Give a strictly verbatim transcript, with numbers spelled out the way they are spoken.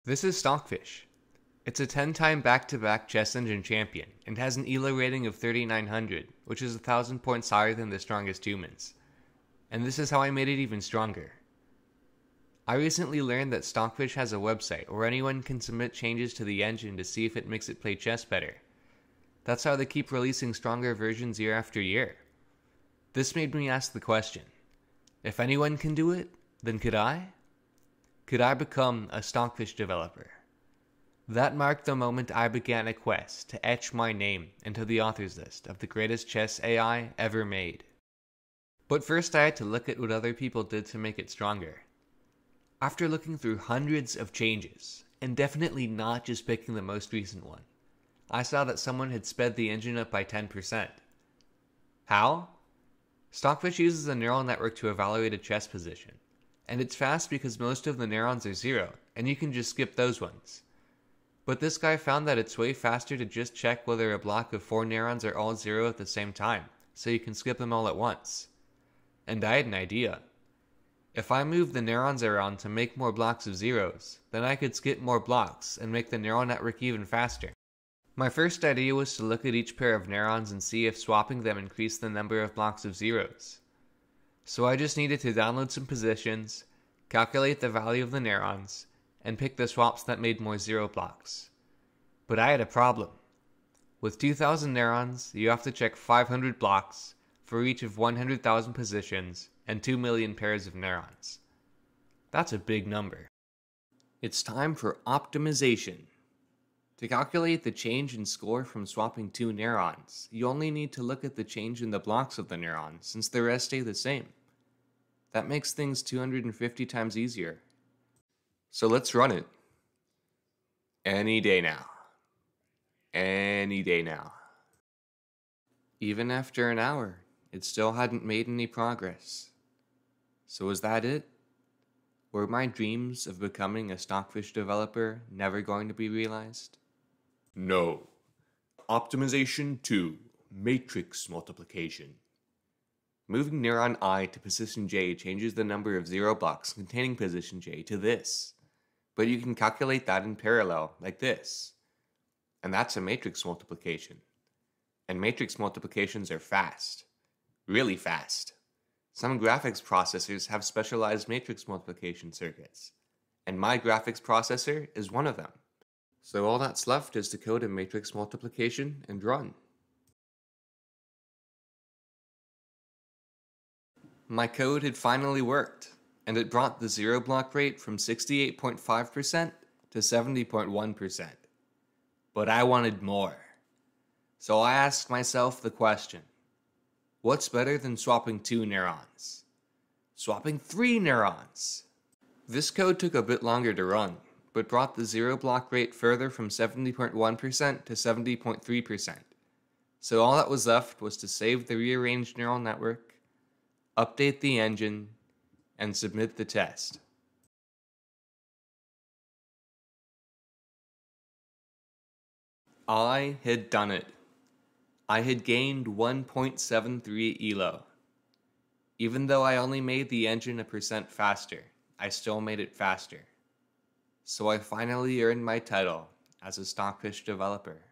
This is Stockfish. It's a ten-time back-to-back chess engine champion, and has an E L O rating of thirty-nine hundred, which is a thousand points higher than the strongest humans. And this is how I made it even stronger. I recently learned that Stockfish has a website where anyone can submit changes to the engine to see if it makes it play chess better. That's how they keep releasing stronger versions year after year. This made me ask the question, if anyone can do it, then could I? Could I become a Stockfish developer? That marked the moment I began a quest to etch my name into the authors list of the greatest chess A I ever made. But first I had to look at what other people did to make it stronger. After looking through hundreds of changes, and definitely not just picking the most recent one, I saw that someone had sped the engine up by ten percent. How? Stockfish uses a neural network to evaluate a chess position, and it's fast because most of the neurons are zero, and you can just skip those ones. But this guy found that it's way faster to just check whether a block of four neurons are all zero at the same time, so you can skip them all at once. And I had an idea. If I move the neurons around to make more blocks of zeros, then I could skip more blocks and make the neural network even faster. My first idea was to look at each pair of neurons and see if swapping them increased the number of blocks of zeros. So I just needed to download some positions, calculate the value of the neurons, and pick the swaps that made more zero blocks. But I had a problem. With two thousand neurons, you have to check five hundred blocks for each of one hundred thousand positions and two million pairs of neurons. That's a big number. It's time for optimization. To calculate the change in score from swapping two neurons, you only need to look at the change in the blocks of the neuron, since the rest stay the same. That makes things two hundred fifty times easier. So let's run it. Any day now. Any day now. Even after an hour, it still hadn't made any progress. So was that it? Were my dreams of becoming a Stockfish developer never going to be realized? No. Optimization two. Matrix multiplication. Moving neuron I to position J changes the number of zero blocks containing position J to this. But you can calculate that in parallel, like this. And that's a matrix multiplication. And matrix multiplications are fast. Really fast. Some graphics processors have specialized matrix multiplication circuits. And my graphics processor is one of them. So all that's left is to code a matrix multiplication and run. My code had finally worked, and it brought the zero block rate from sixty-eight point five percent to seventy point one percent. But I wanted more. So I asked myself the question, what's better than swapping two neurons? Swapping three neurons! This code took a bit longer to run, but brought the zero block rate further from seventy point one percent to seventy point three percent. So all that was left was to save the rearranged neural network, update the engine, and submit the test. I had done it. I had gained one point seven three E L O. Even though I only made the engine a percent faster, I still made it faster. So I finally earned my title as a Stockfish developer.